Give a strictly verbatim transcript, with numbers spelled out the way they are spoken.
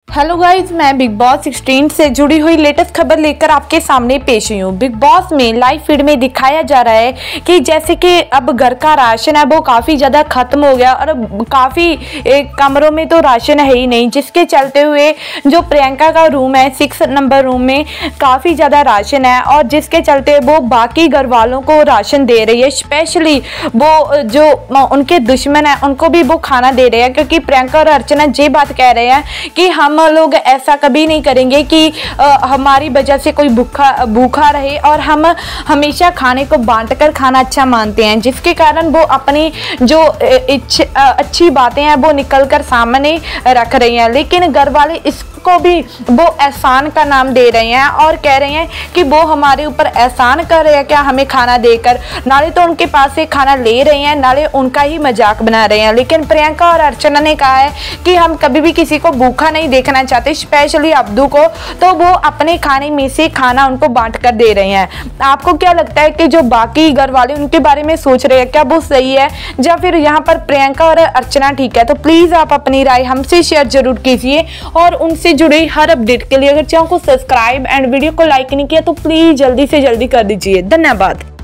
Hello guys, मैं Bigg Boss sixteen से जुड़ी हुई लेटेस्ट खबर लेकर आपके सामने पेश हुई हूँ। बिग बॉस में लाइव फीड में दिखाया जा रहा है कि जैसे कि अब घर का राशन है वो काफ़ी ज़्यादा ख़त्म हो गया और काफ़ी कमरों में तो राशन है ही नहीं, जिसके चलते हुए जो प्रियंका का रूम है सिक्स नंबर रूम में काफ़ी ज़्यादा राशन है और जिसके चलते वो बाकी घर वालों को राशन दे रही है। स्पेशली वो जो उनके दुश्मन है उनको भी वो खाना दे रहे हैं, क्योंकि प्रियंका और अर्चना ये बात कह रहे हैं कि हम लोग ऐसा कभी नहीं करेंगे कि आ, हमारी वजह से कोई भूखा भूखा रहे और हम हमेशा खाने को बांटकर खाना अच्छा मानते हैं, जिसके कारण वो अपनी जो इच्छ, अच्छी बातें हैं वो निकलकर सामने रख रही हैं। लेकिन घर वाले इस को भी वो एहसान का नाम दे रहे हैं और कह रहे हैं कि वो हमारे ऊपर एहसान कर रहे हैं क्या हमें खाना देकर, नाले तो उनके पास से खाना ले रहे हैं नाले उनका ही मजाक बना रहे हैं। लेकिन प्रियंका और अर्चना ने कहा है कि हम कभी भी किसी को भूखा नहीं देखना चाहते, स्पेशली अब्दू को, तो वो अपने खाने में से खाना उनको बांट कर दे रहे हैं। आपको क्या लगता है कि जो बाकी घर वाले उनके बारे में सोच रहे हैं क्या वो सही है या फिर यहाँ पर प्रियंका और अर्चना ठीक है? तो प्लीज आप अपनी राय हमसे शेयर जरूर कीजिए और उनसे जुड़े हर अपडेट के लिए अगर चैनल को सब्सक्राइब एंड वीडियो को लाइक नहीं किया तो प्लीज जल्दी से जल्दी कर दीजिए। धन्यवाद।